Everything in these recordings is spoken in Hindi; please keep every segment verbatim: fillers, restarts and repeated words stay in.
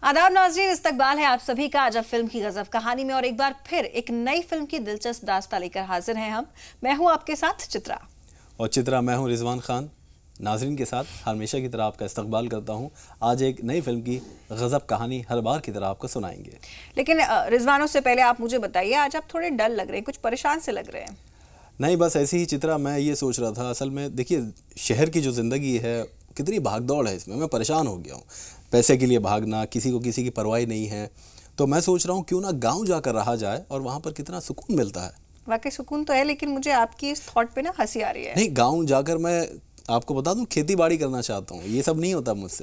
आदाब नाज़रीन, इस्तकबाल है आप सभी का अजब फिल्म की गजब कहानी में। और एक बार फिर एक नई फिल्म की दिलचस्प दास्तां लेकर हाजिर हैं हम। मैं हूं आपके साथ चित्रा, और चित्रा मैं हूं रिजवान खान। नाज़रीन के साथ हमेशा की तरह आपका इस्तकबाल करता हूं। आज एक नई फिल्म की गजब कहानी हर बार की तरह आपको सुनाएंगे। लेकिन रिजवान, उससे पहले आप मुझे बताइए, आज आप थोड़े डल लग रहे हैं, कुछ परेशान से लग रहे हैं। नहीं, बस ऐसी ही चित्रा। मैं ये सोच रहा था, असल में देखिए शहर की जो ज़िंदगी है कितनी भागदौड़ है, इसमें मैं परेशान हो गया हूँ। पैसे के लिए भागना, किसी को किसी की परवाह नहीं है। तो मैं सोच रहा हूँ क्यों ना गांव जाकर रहा जाए, और वहाँ पर कितना सुकून मिलता है। वाकई सुकून तो है, लेकिन मुझे आपकी इस थॉट पे ना हंसी आ रही है। नहीं, गाँव जाकर मैं आपको बता दूँ खेती बाड़ी करना चाहता हूँ। ये सब नहीं होता मुझसे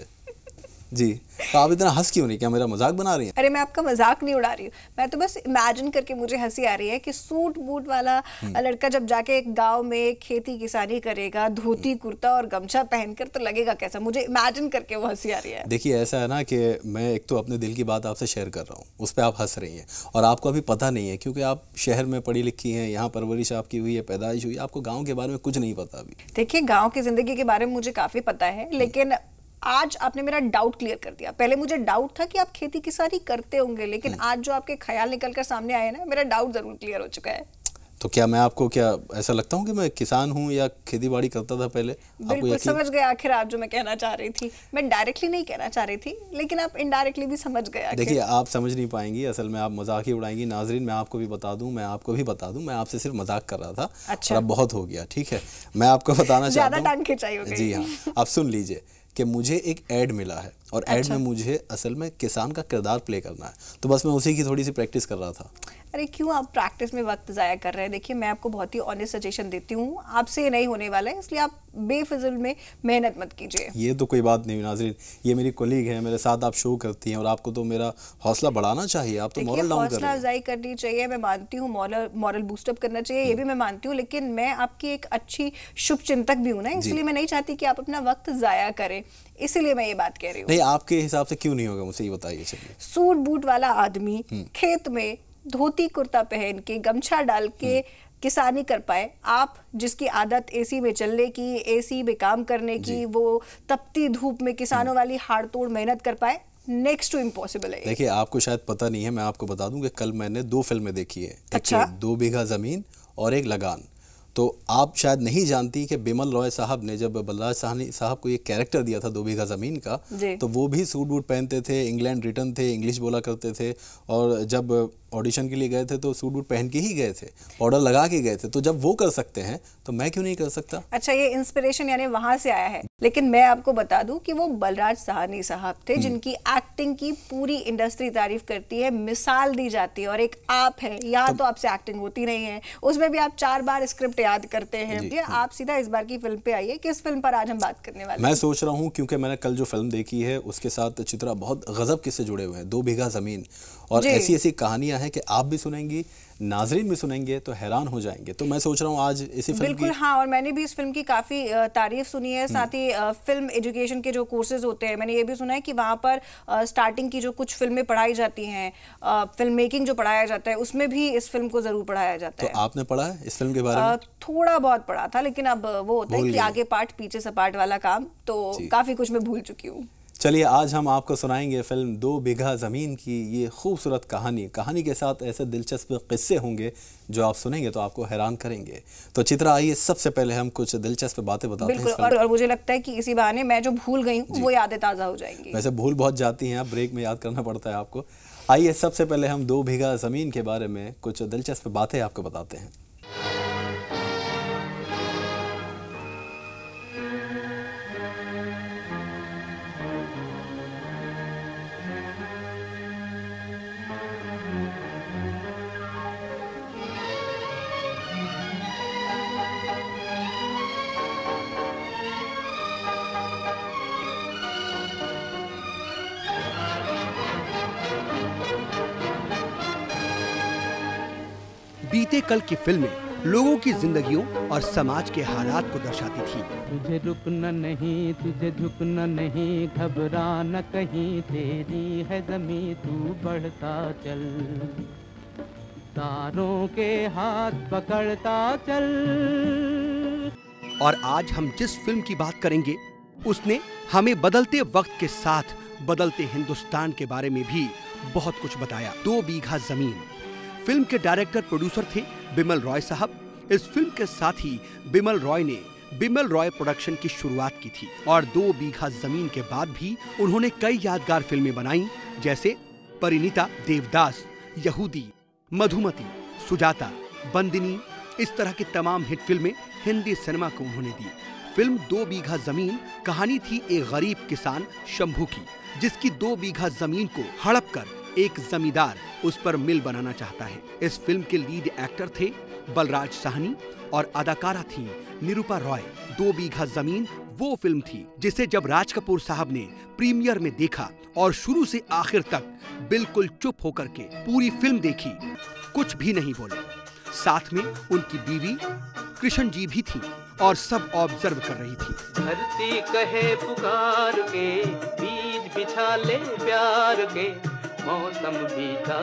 जी। तो आप इतना हंस क्यों नहीं? क्या मेरा मजाक बना रही हैं? अरे मैं आपका मजाक नहीं उड़ा रही हूँ, मैं तो बस इमेजिन करके मुझे हंसी आ रही है कि सूट बूट वाला लड़का जब जाके एक गांव में खेती किसानी करेगा, धोती कुर्ता और गमछा पहनकर, तो लगेगा कैसा? मुझे इमेजिन करके वो हंसी आ रही है। देखिए ऐसा है ना कि मैं एक तो अपने दिल की बात आपसे शेयर कर रहा हूँ, उस पर आप हंस रही हैं, और आपको अभी पता नहीं है क्योंकि आप शहर में पढ़ी लिखी हैं, यहाँ परवरिश आपकी हुई है, पैदाइश हुई, आपको गाँव के बारे में कुछ नहीं पता अभी। देखिए, गाँव की जिंदगी के बारे में मुझे काफी पता है, लेकिन आज आपने मेरा डाउट क्लियर कर दिया। पहले मुझे डाउट था कि आप खेती किसानी करते होंगे, लेकिन आज जो आपके ख्याल निकल कर सामने आए ना, मेरा डाउट जरूर क्लियर हो चुका है। तो क्या मैं आपको क्या ऐसा लगता हूँ कि मैं किसान हूँ या खेती बाड़ी करता था पहले? बिल्कुल समझ गए आखिर आप जो मैं कहना चाह रही थी। मैं डायरेक्टली नहीं कहना चाह रही थी, लेकिन आप इनडायरेक्टली भी समझ गए। देखिए आप समझ नहीं पाएंगी, असल में आप मजाक ही उड़ाएंगी। नाजरीन, मैं आपको भी बता दूं, मैं आपको भी बता दूं, मैं आपसे सिर्फ मजाक कर रहा था। अच्छा। और अब बहुत हो गया, ठीक है। मैं आपको बताना चाहता हूँ, जी हाँ, आप सुन लीजिए कि मुझे एक ऐड मिला है, और ऐड अच्छा। में मुझे असल में किसान का किरदार प्ले करना है। तो बस मैं उसी की थोड़ी सी प्रैक्टिस कर रहा था। अरे क्यों आप प्रैक्टिस में वक्त ज़ाया कर रहे हैं? देखिए, मैं आपको बहुत ही ऑनेस्ट सजेशन देती हूँ, आपसे ये नहीं होने वाला है, इसलिए आप बेफिजुल में मेहनत मत कीजिए। ये तो कोई बात नहीं नाजरीन, ये मेरी कोलीग है, मेरे साथ आप शो करती हैं, और आपको तो मेरा हौसला बढ़ाना चाहिए। आप तो मॉरल डाउन कर रही हैं। हौसला अफजाई करनी चाहिए, मैं मानती हूँ, मॉरल मॉरल बूस्टअप करना चाहिए, ये भी मैं मानती हूँ, लेकिन मैं आपकी एक अच्छी शुभ चिंतक भी हूँ ना, इसलिए मैं नहीं चाहती कि आप अपना वक्त ज़ाया करें, इसीलिए मैं ये बात कह रही हूँ। नहीं, आपके हिसाब से क्यों नहीं होगा, मुझे ये बताइए। चलिए, सूट बूट वाला आदमी खेत में धोती कुर्ता पहन के, गमछा डाल के किसानी कर पाए, आप जिसकी आदत एसी में चलने की, एसी में काम करने की, वो तपती धूप में किसानों वाली हाड़ तोड़ मेहनत कर पाए, नेक्स्ट टू इम्पॉसिबल है। देखिए आपको शायद पता नहीं है, मैं आपको बता दूं कि कल मैंने दो फिल्में देखी है। अच्छा? एक दो बीघा जमीन और एक लगान। तो आप शायद नहीं जानती कि बिमल रॉय साहब ने जब बलराज साहनी साहब को ये कैरेक्टर दिया था दो बीघा ज़मीन का, तो वो भी सूट बूट पहनते थे, इंग्लैंड रिटर्न थे, इंग्लिश बोला करते थे, और जब ऑडिशन के लिए गए थे तो सूट बूट पहन के ही गए थे, ऑर्डर लगा के गए थे। तो जब वो कर सकते हैं तो मैं क्यों नहीं कर सकता? अच्छा, ये इंस्पिरेशन यानी वहां से आया है। लेकिन मैं आपको बता दूं कि वो बलराज साहनी साहब थे जिनकी एक्टिंग की पूरी इंडस्ट्री तारीफ करती है, मिसाल दी जाती है, और एक आप है यहाँ तो, तो आपसे एक्टिंग होती नहीं है, उसमें भी आप चार बार स्क्रिप्ट याद करते हैं। ये आप सीधा इस बार की फिल्म पे आइए। किस फिल्म पर आज हम बात करने वाले हैं? मैं सोच रहा हूँ, क्योंकि मैंने कल जो फिल्म देखी है उसके साथ चित्रा बहुत गजब किस्से जुड़े हुए हैं, दो बीघा जमीन, और ऐसी ऐसी कहानियां हैं कि आप भी सुनेंगी, नाजरीन भी सुनेंगे तो हैरान हो जाएंगे। तो मैं सोच रहा हूँ आज इसी फिल्म बिल्कुल की... हाँ, और मैंने भी इस फिल्म की काफ़ी तारीफ सुनी है। साथ ही फिल्म एजुकेशन के जो कोर्सेज होते हैं, मैंने ये भी सुना है कि वहाँ पर स्टार्टिंग की जो कुछ फिल्में पढ़ाई जाती हैं, फिल्म मेकिंग जो पढ़ाया जाता है, उसमें भी इस फिल्म को ज़रूर पढ़ाया जाता है। तो आपने पढ़ा है इस फिल्म के बारे में? थोड़ा बहुत पढ़ा था, लेकिन अब वो होता है कि आगे पाठ पीछे सपाट वाला काम, तो काफ़ी कुछ मैं भूल चुकी हूँ। चलिए आज हम आपको सुनाएंगे फिल्म दो बीघा ज़मीन की ये खूबसूरत कहानी। कहानी के साथ ऐसे दिलचस्प किस्से होंगे जो आप सुनेंगे तो आपको हैरान करेंगे। तो चित्रा आइए, सबसे पहले हम कुछ दिलचस्प बातें बताते हैं। बिल्कुल, और, और मुझे लगता है कि इसी बहाने मैं जो भूल गई हूँ वो यादें ताज़ा हो जाएंगी। वैसे भूल बहुत जाती हैं आप, ब्रेक में याद करना पड़ता है आपको। आइए सबसे पहले हम दो बीघा ज़मीन के बारे में कुछ दिलचस्प बातें आपको बताते हैं। बीते कल की फिल्में लोगों की जिंदगियों और समाज के हालात को दर्शाती थी। तुझे रुकना नहीं, तुझे झुकना नहीं, घबराना कहीं, तेरी है ज़मीं तू बढ़ता चल, तारों के हाथ पकड़ता चल। और आज हम जिस फिल्म की बात करेंगे उसने हमें बदलते वक्त के साथ बदलते हिंदुस्तान के बारे में भी बहुत कुछ बताया। दो बीघा जमीन फिल्म के डायरेक्टर प्रोड्यूसर थे बिमल रॉय साहब। इस फिल्म के साथ ही बिमल रॉय ने बिमल रॉय प्रोडक्शन की शुरुआत की थी और दो बीघा जमीन के बाद भी उन्होंने कई यादगार फिल्में बनाई, जैसे परिणीता, देवदास, यहूदी, मधुमती, सुजाता, बंदिनी। इस तरह की तमाम हिट फिल्में हिंदी सिनेमा को उन्होंने दी। फिल्म दो बीघा जमीन कहानी थी एक गरीब किसान शंभू की, जिसकी दो बीघा जमीन को हड़प कर एक जमींदार उस पर मिल बनाना चाहता है। इस फिल्म के लीड एक्टर थे बलराज, साहनी और अदाकारा थी निरूपा रॉय। दो बीघा जमीन वो फिल्म थी जिसे जब राज कपूर साहब ने प्रीमियर में देखा और शुरू से आखिर तक बिल्कुल चुप होकर के पूरी फिल्म देखी, कुछ भी नहीं बोले। साथ में उनकी बीवी कृष्ण जी भी थी और सब ऑब्जर्व कर रही थी। धरती कहे पुकार के, बीज बिछा ले प्यार के, मौसम बीता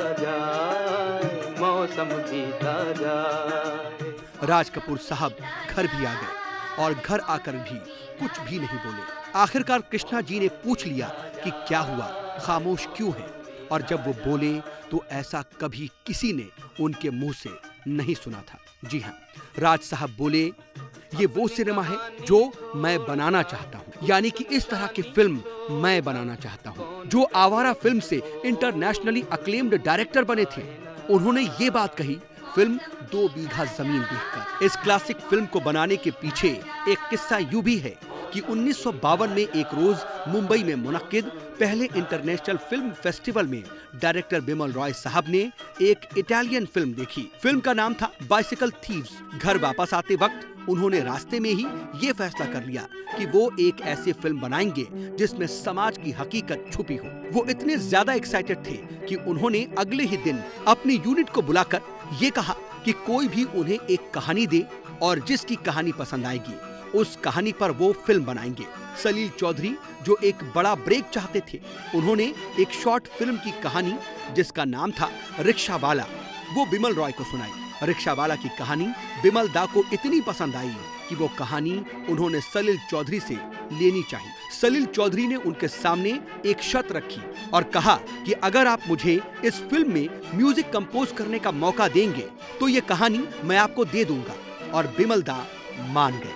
जाए, मौसम बीता जाए। राज कपूर साहब घर भी आ गए और घर आकर भी कुछ भी नहीं बोले। आखिरकार कृष्णा जी ने पूछ लिया कि क्या हुआ, खामोश क्यों है, और जब वो बोले तो ऐसा कभी किसी ने उनके मुंह से नहीं सुना था। जी हाँ, राज साहब बोले, ये वो सिनेमा है जो मैं बनाना चाहता हूँ, यानी कि इस तरह की फिल्म मैं बनाना चाहता हूँ। जो आवारा फिल्म से इंटरनेशनली अक्लेम्ड डायरेक्टर बने थे, उन्होंने ये बात कही फिल्म दो बीघा जमीन देखकर। इस क्लासिक फिल्म को बनाने के पीछे एक किस्सा यूं भी है कि उन्नीस सौ बावन में एक रोज मुंबई में मुनक्किद पहले इंटरनेशनल फिल्म फेस्टिवल में डायरेक्टर बिमल रॉय साहब ने एक इटालियन फिल्म देखी। फिल्म का नाम था बाइसिकल थीव्स। घर वापस आते वक्त उन्होंने रास्ते में ही ये फैसला कर लिया कि वो एक ऐसी फिल्म बनाएंगे जिसमें समाज की हकीकत छुपी हो। वो इतने ज्यादा एक्साइटेड थे कि उन्होंने अगले ही दिन अपनी यूनिट को बुलाकर ये कहा कि कोई भी उन्हें एक कहानी दे और जिसकी कहानी पसंद आएगी उस कहानी पर वो फिल्म बनाएंगे। सलील चौधरी जो एक बड़ा ब्रेक चाहते थे, उन्होंने एक शॉर्ट फिल्म की कहानी जिसका नाम था रिक्शा वाला, वो बिमल रॉय को सुनाई। रिक्शा वाला की कहानी बिमल दा को इतनी पसंद आई कि वो कहानी उन्होंने सलील चौधरी से लेनी चाहिए। सलील चौधरी ने उनके सामने एक शर्त रखी और कहा कि अगर आप मुझे इस फिल्म में म्यूजिक कंपोज करने का मौका देंगे तो ये कहानी मैं आपको दे दूंगा, और बिमल दा मान गए।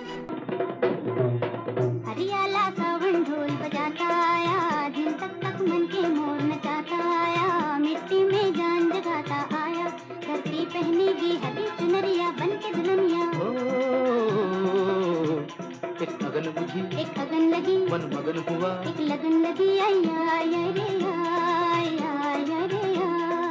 एक अगन बुझी, एक अगन लगी, मन मगन हुआ, एक लगन लगी, आया आया रे आया आया रे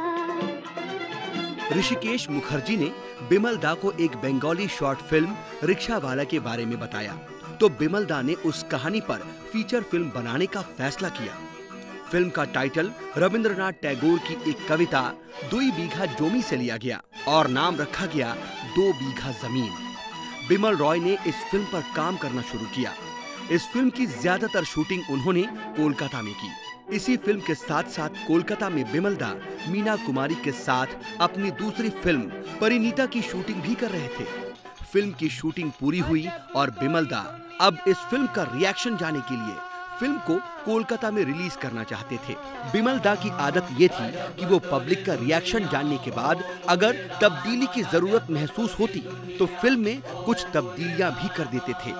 आया। ऋषिकेश मुखर्जी ने बिमल दा को एक बंगाली शॉर्ट फिल्म रिक्शा वाला के बारे में बताया तो बिमल दा ने उस कहानी पर फीचर फिल्म बनाने का फैसला किया। फिल्म का टाइटल रविंद्रनाथ टैगोर की एक कविता दो बीघा जोमी से लिया गया और नाम रखा गया दो बीघा जमीन। बिमल रॉय ने इस फिल्म पर काम करना शुरू किया। इस फिल्म की ज्यादातर शूटिंग उन्होंने कोलकाता में की। इसी फिल्म के साथ साथ कोलकाता में बिमल दा मीना कुमारी के साथ अपनी दूसरी फिल्म परिणीता की शूटिंग भी कर रहे थे। फिल्म की शूटिंग पूरी हुई और बिमल दा अब इस फिल्म का रिएक्शन जाने के लिए फिल्म को कोलकाता में रिलीज करना चाहते थे। बिमल दा की आदत ये थी कि वो पब्लिक का रिएक्शन जानने के बाद अगर तब्दीली की जरूरत महसूस होती तो फिल्म में कुछ तब्दीलियां भी कर देते थे।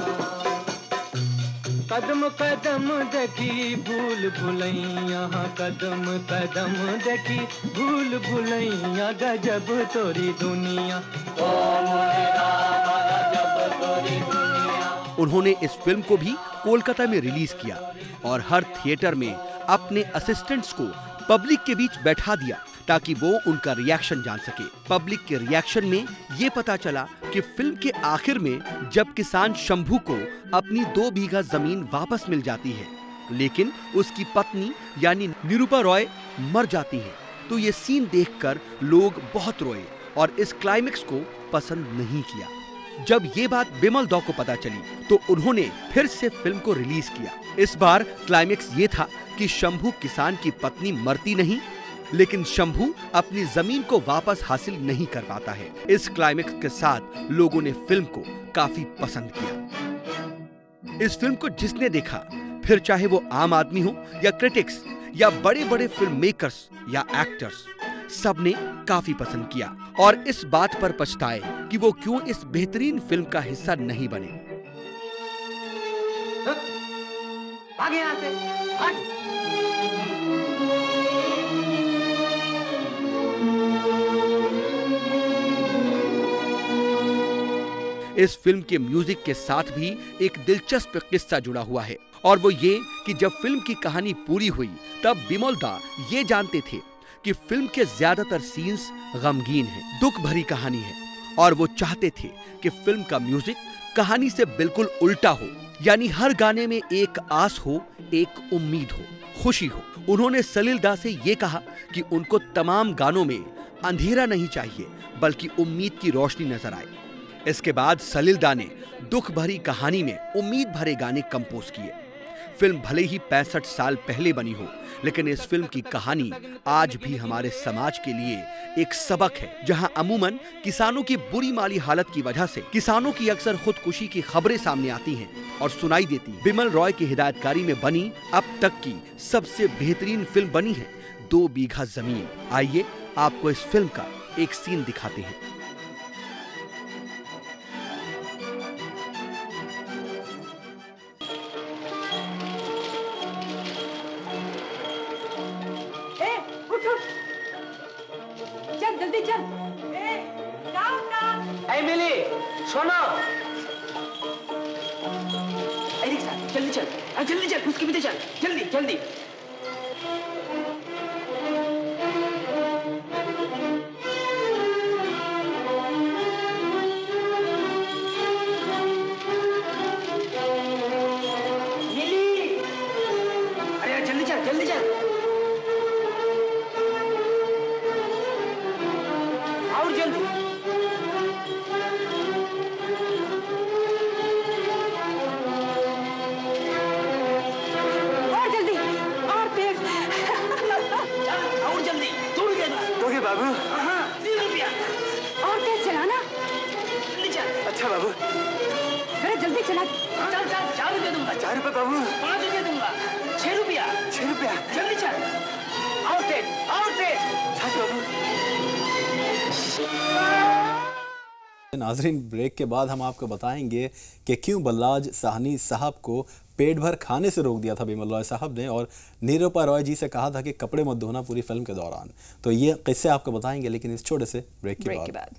कदम कदम देखी भूल भुलैया, कदम कदम देखी भूल भुलैया, गजब तोरी दुनिया, ओ मेरा गजब तोरी दुनिया। उन्होंने इस फिल्म को भी कोलकाता में रिलीज किया और हर थिएटर में अपने असिस्टेंट्स को पब्लिक के बीच बैठा दिया ताकि वो उनका रिएक्शन जान सके। पब्लिक के रिएक्शन में ये पता चला कि फिल्म के आखिर में जब किसान शंभू को अपनी दो बीघा जमीन वापस मिल जाती है लेकिन उसकी पत्नी यानी निरूपा रॉय मर जाती है, तो ये सीन देखकर लोग बहुत रोए और इस क्लाइमेक्स को पसंद नहीं किया। जब ये बात बिमल दा को पता चली तो उन्होंने फिर से फिल्म को रिलीज किया। इस बार क्लाइमेक्स ये था कि शंभू किसान की पत्नी मरती नहीं लेकिन शंभू अपनी जमीन को वापस हासिल नहीं कर पाता है। इस क्लाइमेक्स के साथ लोगों ने फिल्म को काफी पसंद किया। इस फिल्म को जिसने देखा फिर चाहे वो आम आदमी हो या क्रिटिक्स या बड़े बड़े फिल्म मेकर्स या एक्टर्स, सबने काफी पसंद किया और इस बात पर पछताए कि वो क्यों इस बेहतरीन फिल्म का हिस्सा नहीं बने। भाग यहाँ से, भाग। इस फिल्म के म्यूजिक के साथ भी एक दिलचस्प किस्सा जुड़ा हुआ है और वो ये कि जब फिल्म की कहानी पूरी हुई तब बिमल दा ये जानते थे कि फिल्म के ज्यादातर सीन्स गमगीन हैं, दुख भरी कहानी है और वो चाहते थे कि फिल्म का म्यूजिक कहानी से बिल्कुल उल्टा हो, यानी हर गाने में एक आस हो, एक उम्मीद हो, खुशी हो। उन्होंने सलील दा से ये कहा कि उनको तमाम गानों में अंधेरा नहीं चाहिए बल्कि उम्मीद की रोशनी नजर आए। इसके बाद सलील दा ने दुख भरी कहानी में उम्मीद भरे गाने कंपोज किए। फिल्म भले ही पैंसठ साल पहले बनी हो, लेकिन इस फिल्म की कहानी आज भी हमारे समाज के लिए एक सबक है, जहां अमूमन किसानों की बुरी माली हालत की वजह से किसानों की अक्सर खुदकुशी की खबरें सामने आती हैं और सुनाई देती हैं। बिमल रॉय की हिदायतकारी में बनी अब तक की सबसे बेहतरीन फिल्म बनी है दो बीघा जमीन। आइए आपको इस फिल्म का एक सीन दिखाते हैं। चल जल्दी चल। ए, जाओ ना। ए मिली, सुनो। ए रिक्शा, जल्दी चल, जल्दी चल, उसके पीछे चल, जल्दी जल्दी। मिली, अरे जल्दी चल, जल्दी चल। बाबू रुपया और तेज चलाना। अच्छा बाबू, अरे जल्दी चला। चल चल, चार रुपये दूंगा। चार रुपये बाबू। पाँच रुपये दूंगा। छह रुपया। छह रुपया। जल्दी चल। और तेज, और तेज। बाबू। नाजरीन, ब्रेक के बाद हम आपको बताएंगे कि क्यों बलराज साहनी साहब को पेट भर खाने से रोक दिया था बिमल रॉय साहब ने और निरूपा रॉय जी से कहा था कि कपड़े मत धोना पूरी फिल्म के दौरान। तो ये किस्से आपको बताएंगे, लेकिन इस छोटे से ब्रेक के बाद, बाद।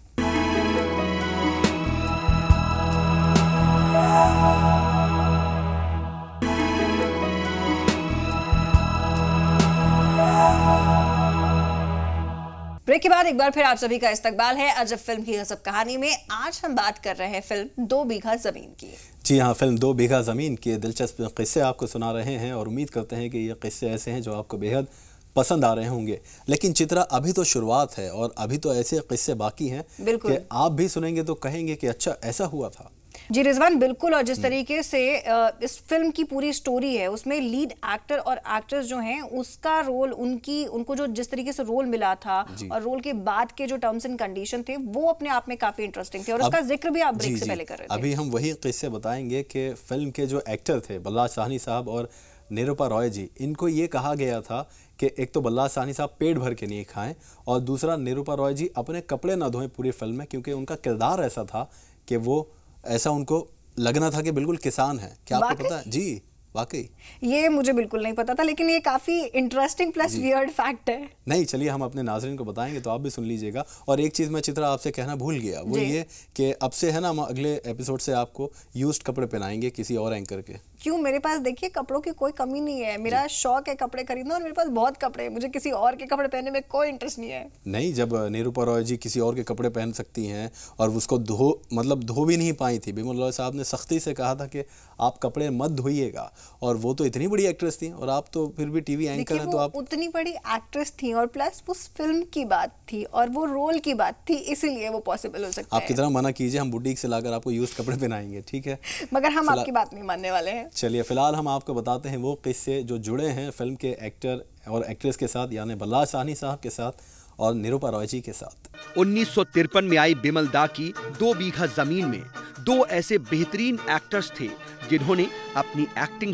ब्रेक के बाद एक बार फिर आप सभी का इस्तकबाल है अजब फिल्म की गजब कहानी में। आज हम बात कर रहे हैं फिल्म दो बीघा जमीन की। जी हाँ, फिल्म दो बीघा ज़मीन के दिलचस्प किस्से आपको सुना रहे हैं और उम्मीद करते हैं कि ये किस्से ऐसे हैं जो आपको बेहद पसंद आ रहे होंगे। लेकिन चित्रा, अभी तो शुरुआत है और अभी तो ऐसे किस्से बाकी हैं कि आप भी सुनेंगे तो कहेंगे कि अच्छा ऐसा हुआ था। जी रिजवान, बिल्कुल। और जिस तरीके से इस फिल्म की पूरी स्टोरी है उसमें लीड एक्टर और एक्ट्रेस जो हैं उसका रोल, उनकी उनको जो जिस तरीके से रोल मिला था और रोल के बाद के जो टर्म्स एंड कंडीशन थे वो अपने आप में काफी इंटरेस्टिंग थे और उसका जिक्र भी आप ब्रेक से पहले कर रहे थे। अभी हम वही किस्से बताएंगे कि फिल्म के जो एक्टर थे बलराज साहनी साहब और निरूपा रॉय जी, इनको ये कहा गया था कि एक तो बलराज साहनी साहब पेट भर के नहीं खाएं और दूसरा निरूपा रॉय जी अपने कपड़े ना धोएं पूरी फिल्म में, क्योंकि उनका किरदार ऐसा था कि वो ऐसा उनको लगना था कि बिल्कुल किसान है। क्या आपको पता है? जी वाकई ये मुझे बिल्कुल नहीं पता था, लेकिन ये काफी इंटरेस्टिंग प्लस वियर्ड फैक्ट है। नहीं, चलिए हम अपने नाज़रीन को बताएंगे तो आप भी सुन लीजिएगा। और एक चीज़ मैं चित्रा आपसे कहना भूल गया, वो ये कि अब से है ना, हम अगले एपिसोड से आपको यूज्ड कपड़े पहनाएंगे किसी और एंकर के। क्यों, मेरे पास देखिए कपड़ों की कोई कमी नहीं है। मेरा शौक है कपड़े खरीदना और मेरे पास बहुत कपड़े हैं, मुझे किसी और के कपड़े पहनने में कोई इंटरेस्ट नहीं है। नहीं, जब निरूपा रॉय जी किसी और के कपड़े पहन सकती हैं और उसको धो मतलब धो भी नहीं पाई थी, बिमल रॉय साहब ने सख्ती से कहा था कि आप कपड़े मत धोइएगा, और वो तो इतनी बड़ी एक्ट्रेस थी और आप तो फिर भी टीवी एंकर हैं, तो आप उतनी बड़ी एक्ट्रेस थी और प्लस उस फिल्म की बात थी और वो रोल की बात थी, इसीलिए वो पॉसिबल हो सकता है। आप कितना मना कीजिए, हम बुटीक से लाकर आपको यूज्ड कपड़े पहनाएंगे, ठीक है? मगर हम आपकी बात नहीं मानने वाले हैं। चलिए फिलहाल हम आपको बताते हैं वो किस्से जो जुड़े हैं फिल्म के एक्टर और एक्ट्रेस के साथ, यानी बलराज साहनी साहब के साथ और निरूपा रॉय जी के साथ। उन्नीस सौ तिरपन में आई बिमल दा की दो बीघा जमीन में दो ऐसे बेहतरीन एक्टर्स थे जिन्होंने अपनी एक्टिंग से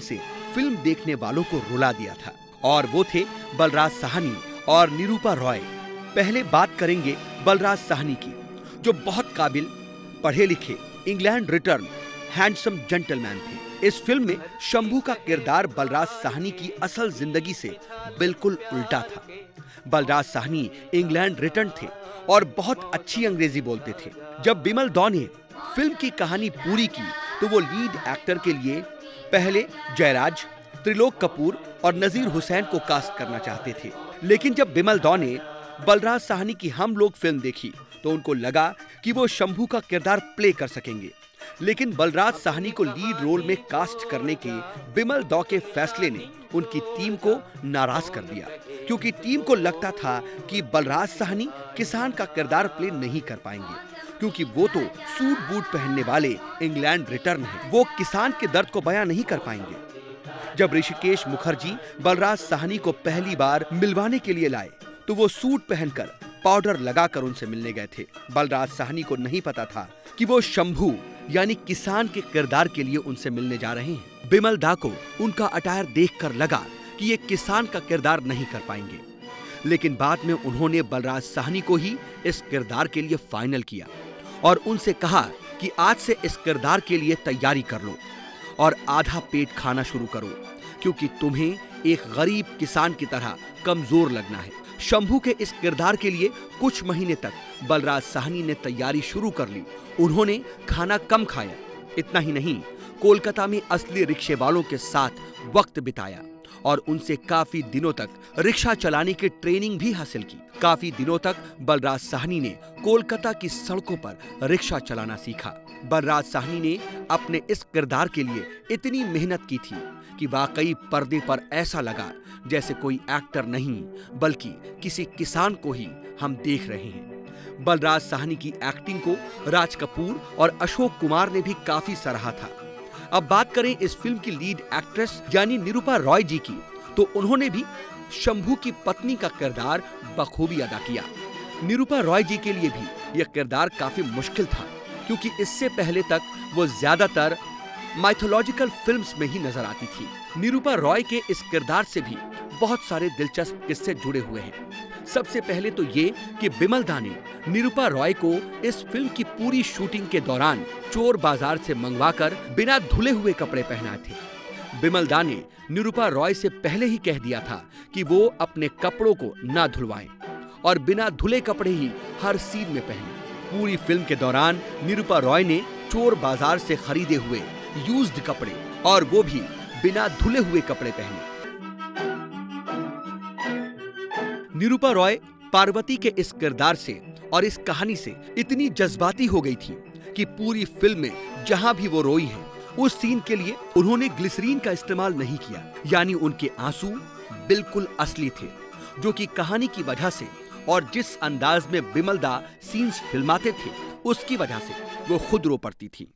फिल्म देखने वालों को रुला दिया था, और वो थे बलराज साहनी और निरूपा रॉय। पहले बात करेंगे बलराज साहनी की, जो बहुत काबिल, पढ़े लिखे, इंग्लैंड रिटर्न, हैंडसम जेंटलमैन थे। इस फिल्म में शंभू का किरदार बलराज साहनी की असल जिंदगी से बिल्कुल उल्टा था। बलराज साहनी इंग्लैंड रिटर्न थे और बहुत अच्छी अंग्रेजी बोलते थे। जब बिमल दौ ने फिल्म की कहानी पूरी की तो वो लीड एक्टर के लिए पहले जयराज, त्रिलोक कपूर और नजीर हुसैन को कास्ट करना चाहते थे, लेकिन जब बिमल दौ ने बलराज साहनी की हम लोग फिल्म देखी तो उनको लगा कि वो शंभू का किरदार प्ले कर सकेंगे। लेकिन बलराज साहनी को लीड रोल में कास्ट करने के बिमल दौ के फैसले ने उनकी टीम को नाराज कर दिया, क्योंकि टीम को लगता था कि बलराज साहनी किसान का किरदार प्ले नहीं कर पाएंगे, क्योंकि वो तो सूट बूट पहनने वाले इंग्लैंड रिटर्न हैं, वो किसान के दर्द को बयां नहीं कर पाएंगे। जब ऋषिकेश मुखर्जी बलराज साहनी को पहली बार मिलवाने के लिए लाए तो वो सूट पहनकर पाउडर लगाकर उनसे मिलने गए थे। बलराज साहनी को नहीं पता था कि वो शंभू यानी किसान के किरदार के लिए उनसे मिलने जा रहे हैं। बिमल दा को उनका अटायर देखकर लगा कि ये किसान का किरदार नहीं कर पाएंगे, लेकिन बाद में उन्होंने बलराज साहनी को ही इस किरदार के लिए फाइनल किया और उनसे कहा कि आज से इस किरदार के लिए तैयारी कर लो और आधा पेट खाना शुरू करो, क्योंकि तुम्हें एक गरीब किसान की तरह कमजोर लगना है। शंभू के इस किरदार के लिए कुछ महीने तक बलराज साहनी ने तैयारी शुरू कर ली। उन्होंने खाना कम खाया, इतना ही नहीं, कोलकाता में असली रिक्शे वालों के साथ वक्त बिताया और उनसे काफी दिनों तक रिक्शा चलाने की ट्रेनिंग भी हासिल की। काफी दिनों तक बलराज साहनी ने कोलकाता की सड़कों पर रिक्शा चलाना सीखा। बलराज साहनी ने अपने इस किरदार के लिए इतनी मेहनत की थी कि वाकई पर्दे पर ऐसा लगा जैसे कोई एक्टर नहीं बल्कि किसी किसान को ही हम देख रहे हैं। बलराज साहनी की एक्टिंग को राज कपूर और अशोक कुमार ने भी काफी सराहा था। अब बात करें इस फिल्म की लीड एक्ट्रेस यानी निरूपा रॉय जी की, तो उन्होंने भी शंभू की पत्नी का किरदार बखूबी अदा किया। निरूपा रॉय जी के लिए भी यह किरदार काफी मुश्किल था, क्योंकि इससे पहले तक वो ज्यादातर माइथोलॉजिकल फिल्म्स में ही नजर आती थी। निरूपा रॉय के इस किरदार से भी बहुत सारे दिलचस्प किस्से जुड़े हुए हैं। सबसे पहले तो ये कि बिमल दा ने निरूपा रॉय को इस फिल्म की पूरी शूटिंग के दौरान चोर बाजार से मंगवाकर बिना धुले हुए कपड़े पहनाए थे। बिमल दा ने निरूपा रॉय से पहले ही कह दिया था कि वो अपने कपड़ों को ना धुलवाएं और बिना धुले कपड़े ही हर सीन में पहने। पूरी फिल्म के दौरान निरूपा रॉय ने चोर बाजार से खरीदे हुए यूज्ड कपड़े और वो भी बिना धुले हुए कपड़े पहने। निरूपा रॉय पार्वती के इस किरदार से और इस कहानी से इतनी जज्बाती हो गई थी कि पूरी फिल्म में जहां भी वो रोई हैं, उस सीन के लिए उन्होंने ग्लिसरीन का इस्तेमाल नहीं किया, यानी उनके आंसू बिल्कुल असली थे, जो कि कहानी की वजह से और जिस अंदाज में बिमल दा सीन्स फिल्माते थे उसकी वजह से वो खुद रो पड़ती थी।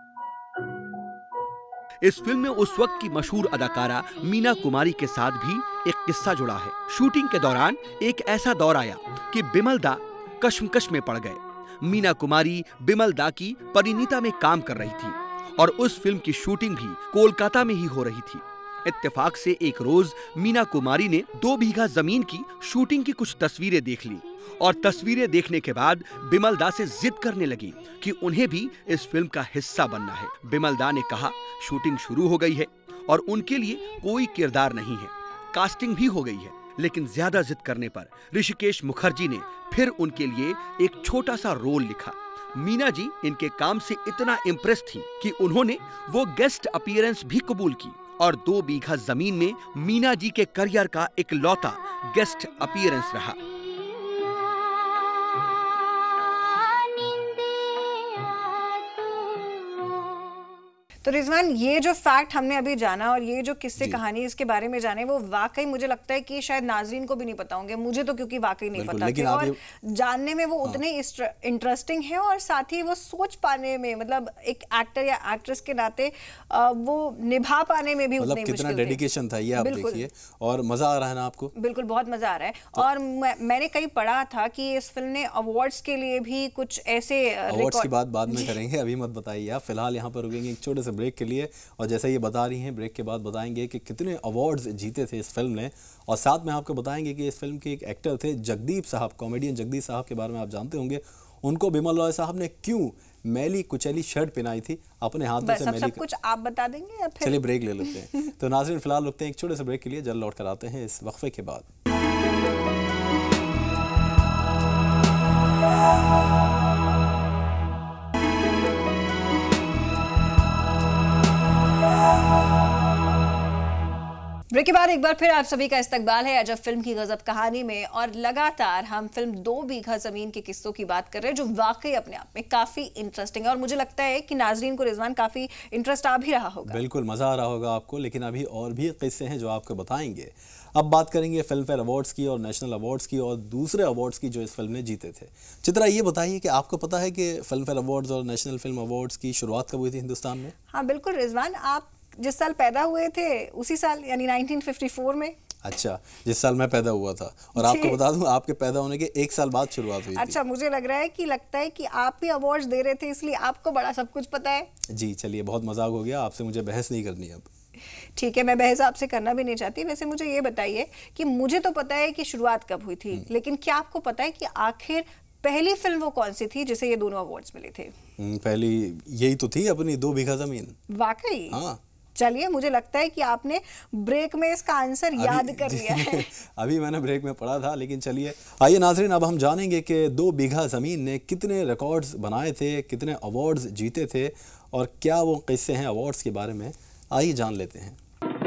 इस फिल्म में उस वक्त की मशहूर अदाकारा मीना कुमारी के साथ भी एक किस्सा जुड़ा है। शूटिंग के दौरान एक ऐसा दौर आया कि बिमल दा कश्मकश में पड़ गए। मीना कुमारी बिमल दा की परिणीता में काम कर रही थी और उस फिल्म की शूटिंग भी कोलकाता में ही हो रही थी। इत्तेफाक से एक रोज मीना कुमारी ने दो बीघा जमीन की शूटिंग की कुछ तस्वीरें देख ली और तस्वीरें देखने के बाद बिमल दा से जिद करने लगी कि उन्हें भी इस फिल्म का हिस्सा बनना है। बिमल दा ने कहा शूटिंग शुरू हो गई है और उनके लिए कोई किरदार नहीं है, कास्टिंग भी हो गई है, लेकिन ज्यादा जिद करने पर ऋषिकेश मुखर्जी ने फिर उनके लिए एक छोटा सा रोल लिखा। मीना जी इनके काम से इतना इम्प्रेस थी कि उन्होंने वो गेस्ट अपीयरेंस भी कबूल की और दो बीघा जमीन में मीना जी के करियर का इकलौता गेस्ट अपीयरेंस रहा। तो रिजवान, ये जो फैक्ट हमने अभी जाना और ये जो किस्से कहानी इसके बारे में जाने, वो वाकई मुझे लगता है कि शायद नाजरीन को भी नहीं पता होंगे, मुझे तो क्योंकि वाकई नहीं पता थे, और जानने में वो हाँ। उतने इंटरेस्टिंग है और साथ ही वो सोच पाने में, मतलब एक एक्टर या एक्ट्रेस के नाते वो निभा पाने में भी उतनी कितना डेडिकेशन था ये आप देखिए। और मजा आ रहा है ना आपको? बिल्कुल, बहुत मजा आ रहा है। तो, और मैंने कहीं पढ़ा था कि इस फिल्म ने अवार्ड्स के लिए भी कुछ ऐसे अवार्ड्स की बात बाद में करेंगे, अभी मत बताइए आप, फिलहाल यहाँ पर रुकेंगे एक छोटे से ब्रेक के लिए। और जैसा ये बता रही हैं, ब्रेक के बाद बताएंगे कि कितने अवार्ड्स जीते थे इस फिल्म ने, और साथ में आपको बताएंगे कि इस फिल्म के एक एक्टर थे जगदीप साहब, कॉमेडियन जगदीप साहब के बारे में आप जानते होंगे। उनको बिमल रॉय साहब ने क्यों मैली कुचैली शर्ट पहनाई थी, अपने हाथों से मैली। सब कुछ आप बता देंगे या फिर? चलिए ब्रेक ले लेते हैं। तो नाज़रीन फिलहाल रुकते हैं एक छोटे से ब्रेक के लिए, जल्द लौट कर आते हैं इस वक्फे के बाद। ब्रेक के बाद एक बार फिर आप सभी का इस्तकबाल है अजब फिल्म की गजब कहानी में। और लगातार हम फिल्म दो बीघा जमीन के किस्सों की बात कर रहे हैं, जो वाकई अपने आप में काफी इंटरेस्टिंग है। और मुझे लगता है कि नाजरीन को रिजवान काफी इंटरेस्ट आ भी रहा होगा। बिल्कुल मजा आ रहा होगा आपको, लेकिन अभी और भी किस्से हैं जो आपको बताएंगे। अब बात करेंगे फिल्म फेयर अवार्ड्स की और नेशनल अवार्ड्स की और दूसरे अवार्ड्स की जो इस फिल्म ने जीते थे। चित्रा, ये बताइए कि आपको पता है कि फिल्म फेयर अवार्ड्स और नेशनल फिल्म अवार्ड्स की शुरुआत कब हुई थी हिंदुस्तान में? हाँ बिल्कुल रिजवान, आप जिस साल पैदा हुए थे उसी साल यानी नाइनटीन फिफ्टी फोर में। अच्छा, जिस साल मैं पैदा हुआ था। और आपको बता दूं, आपके पैदा होने के एक साल बाद शुरुआत हुई थी। अच्छा, मुझे लग रहा है कि लगता है कि आप भी अवार्ड्स दे रहे थे, इसलिए आपको बड़ा सब कुछ पता है। जी चलिए, बहुत मजाक हो गया, आपसे मुझे बहस नहीं करनी अब। ठीक है, मैं बहस आपसे करना भी नहीं चाहती। वैसे मुझे ये बताइए कि मुझे तो पता है कि शुरुआत कब हुई थी, लेकिन क्या आपको पता है कि आखिर पहली फिल्म वो कौन सी थी जिसे ये दोनों अवार्ड्स मिले थे? पहली यही तो थी, अपनी दो बीघा जमीन। वाकई? हाँ। चलिए, मुझे लगता है कि आपने ब्रेक में इसका आंसर याद कर लिया है। अभी मैंने ब्रेक में पढ़ा था, लेकिन चलिए आइए नाजरीन, अब हम जानेंगे कि दो बीघा ज़मीन ने कितने रिकॉर्ड्स बनाए थे, कितने अवार्ड्स जीते थे, और क्या वो किस्से हैं अवार्ड्स के बारे में। आइए जान लेते हैं।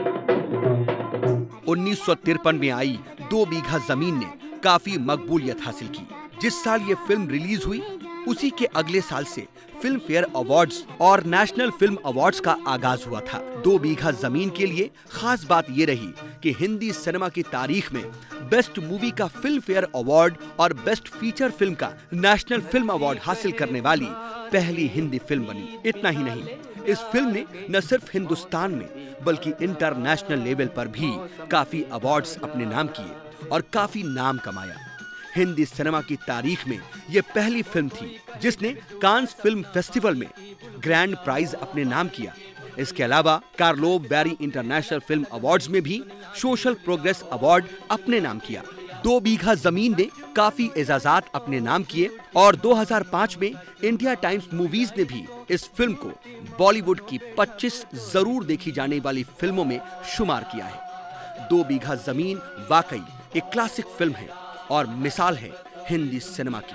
उन्नीस सौ तिरपन में आई दो बीघा जमीन ने काफी मकबूलियत हासिल की। जिस साल ये फिल्म रिलीज हुई, उसी के अगले साल से फिल्म फेयर अवार्ड्स और नेशनल फिल्म अवार्ड्स का आगाज हुआ था। दो बीघा जमीन के लिए खास बात ये रही कि हिंदी सिनेमा की तारीख में बेस्ट मूवी का फिल्म फेयर अवार्ड और बेस्ट फीचर फिल्म का नेशनल फिल्म अवार्ड हासिल करने वाली पहली हिंदी फिल्म बनी। इतना ही नहीं, इस फिल्म ने न सिर्फ हिंदुस्तान में बल्कि इंटरनेशनल लेवल पर भी काफी अवार्ड्स अपने नाम किए और काफी नाम कमाया। हिंदी सिनेमा की तारीख में ये पहली फिल्म थी जिसने कांस फिल्म फेस्टिवल में ग्रैंड प्राइज अपने नाम किया। इसके अलावा Karlovy Vary international film awards में भी सोशल प्रोग्रेस अवार्ड अपने नाम किया। दो बीघा जमीन ने काफी एजाजात अपने नाम किए और दो हज़ार पाँच में इंडिया टाइम्स मूवीज ने भी इस फिल्म को बॉलीवुड की पच्चीस जरूर देखी जाने वाली फिल्मों में शुमार किया है। दो बीघा जमीन वाकई एक क्लासिक फिल्म है और मिसाल है हिंदी सिनेमा की।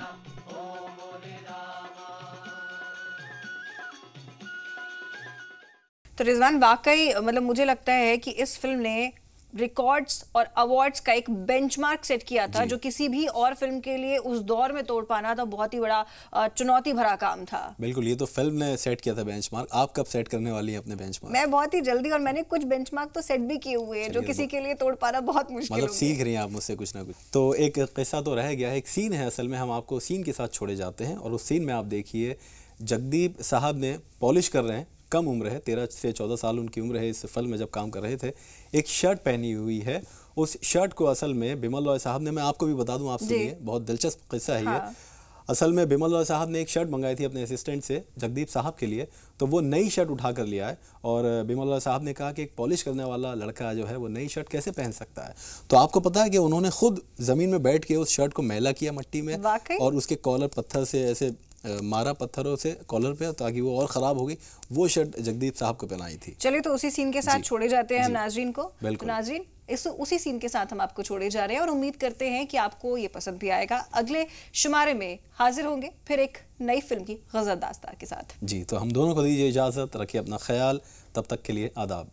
तो रिजवान, वाकई मतलब मुझे लगता है कि इस फिल्म ने रिकॉर्ड्स और अवार्ड्स का एक बेंचमार्क सेट किया था, जो किसी भी और फिल्म के लिए उस दौर में तोड़ पाना था बहुत ही बड़ा चुनौती भरा काम था। बिल्कुल, ये तो फिल्म ने सेट किया था बेंचमार्क। आप कब सेट करने वाली हैं अपने बेंचमार्क? मैं बहुत ही जल्दी, और मैंने कुछ बेंचमार्क तो सेट भी किए हुए हैं जो किसी के लिए तोड़ पाना बहुत मुश्किल मतलब सीख रही हैं आप मुझसे कुछ ना कुछ। तो एक किस्सा तो रह गया है, एक सीन है असल में, हम आपको सीन के साथ छोड़े जाते हैं। और उस सीन में आप देखिए, जगदीप साहब ने पॉलिश कर रहे हैं, कम उम्र है, तेरह से चौदह साल उनकी उम्र है इस फिल्म में जब काम कर रहे थे। एक शर्ट पहनी हुई है, उस शर्ट को असल में बिमल रॉय साहब ने, मैं आपको भी बता दूं, आप सुनिए, बहुत दिलचस्प किस्सा है। हाँ। ये असल में बिमल रॉय साहब ने एक शर्ट मंगाई थी अपने असिस्टेंट से जगदीप साहब के लिए, तो वो नई शर्ट उठा कर लिया है। और बिमल रॉय साहब ने कहा कि एक पॉलिश करने वाला लड़का जो है वो नई शर्ट कैसे पहन सकता है। तो आपको पता है कि उन्होंने खुद ज़मीन में बैठ के उस शर्ट को मैला किया मट्टी में, और उसके कॉलर पत्थर से ऐसे मारा, पत्थरों से कॉलर पे, ताकि वो और ख़राब हो गई। वो शर्ट जगदीप साहब को पहनाई थी। चलिए, तो उसी सीन के साथ छोड़े जाते हैं हम नाजरीन को। बिल्कुल नाजरीन, इस उसी सीन के साथ हम आपको छोड़े जा रहे हैं और उम्मीद करते हैं कि आपको ये पसंद भी आएगा। अगले शुमारे में हाजिर होंगे फिर एक नई फिल्म की गजब दास्तान के साथ। जी, तो हम दोनों को दीजिए इजाज़त, रखिए अपना ख्याल, तब तक के लिए आदाब।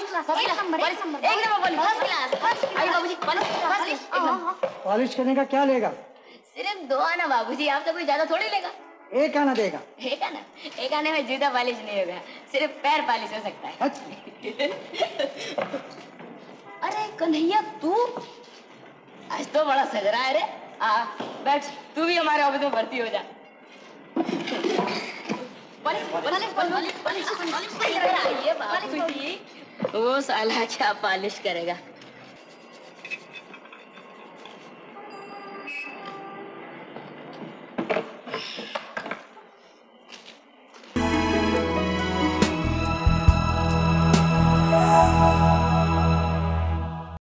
पॉलिश करने का क्या लेगा? सिर्फ दो आना बाबूजी, आप तो कोई ज्यादा थोड़ी लेगा। एक आना देगा? एक आना? एक आने में जूता पॉलिश नहीं होगा, सिर्फ पैर पॉलिश हो सकता है। अरे कन्हैया, तू आज तो बड़ा सज रहा है रे। आ बैठ, तू भी हमारे ऑफिस में भर्ती हो जा। Polish polish polish polish polish. वो साला क्या पॉलिश करेगा।